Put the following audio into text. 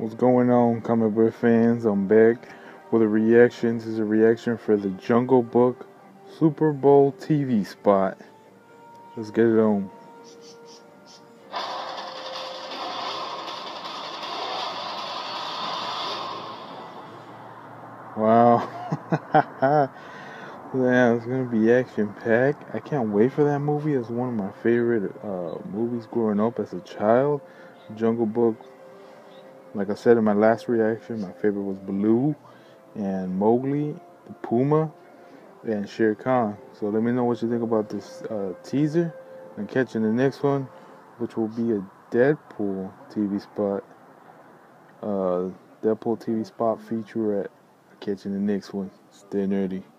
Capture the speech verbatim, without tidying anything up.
What's going on, comic book fans? I'm back with a reaction. This is a reaction for the Jungle Book Super Bowl T V spot. Let's get it on. Wow. Yeah, it's gonna be action packed. I can't wait for that movie. It's one of my favorite uh, movies growing up as a child. Jungle Book. Like I said in my last reaction, my favorite was Baloo and Mowgli, the Puma, and Shere Khan. So let me know what you think about this uh, teaser, and catch you in the next one, which will be a Deadpool T V spot. Uh, Deadpool T V spot featurette. Catch you in the next one. Stay nerdy.